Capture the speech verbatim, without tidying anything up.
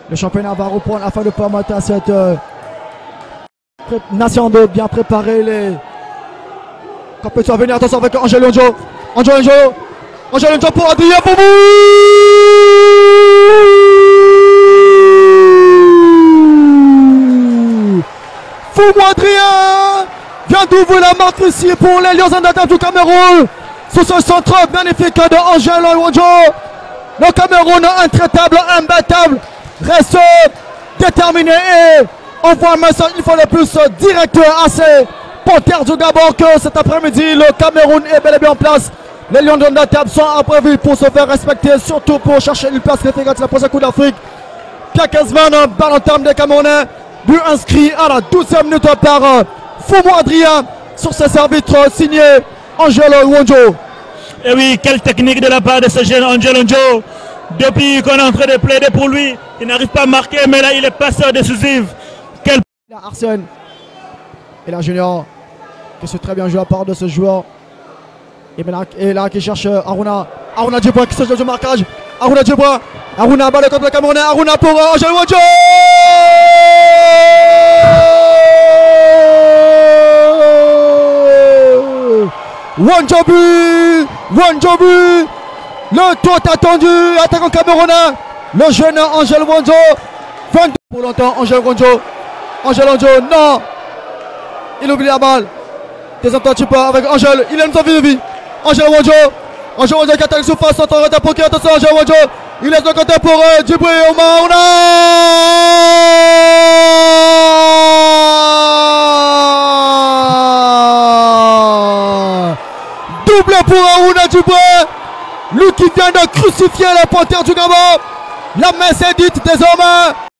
Le championnat va reprendre afin de permettre à cette euh, nation de bien préparer les compétitions à venir. Attention avec Angel Onjo. Angel Onjo. Angel Onjo pour Adrien Foumou. Foumou Adrien vient d'ouvrir la marque ici pour les Lions Indomptables du Cameroun. Sous ce centre magnifique de Angel Onjo. Le Cameroun intraitable, imbattable, reste déterminé et envoie un message une fois de plus direct à ses panthères du Gabon que cet après-midi le Cameroun est bel et bien en place. Les Lions Indomptables sont prévus pour se faire respecter, surtout pour chercher une place qualificative de la prochaine Coupe d'Afrique. Pierre Kazman, balle en termes des Camerounais, but inscrit à la douzième minute par Foumou Adrien sur ses arbitres signé Angel Onjo. Et oui, quelle technique de la part de ce jeune Angel Onjo. Depuis qu'on est en train de plaider pour lui, il n'arrive pas à marquer, mais là il est passeur décisif. Quel... Il a Arsène et la Junior qui se très bien joué à part de ce joueur. Et là, et là qui cherche Aruna. Aruna Djibois qui se joue du marquage. Aruna Djibois. Aruna balle contre le Camerounais. Aruna pour uh, Angel Onjo. Wanjobu, Wanjobu, le tout attendu, attaquant camerounais, le jeune Angel Onjo, vingt-deux pour longtemps, Angel Onjo, Angel Onjo, non, il oublie la balle, descends-toi tu peux avec Angel, il aime sa vie de vie, Angel Onjo, Angel Onjo qui attaque surface, en train de poker, attention Angel Onjo, il laisse le côté pour euh, Djibril Omaouna. Double pour Aruna Djibois, lui qui vient de crucifier les panthères du Gabon. La main s'est dite désormais.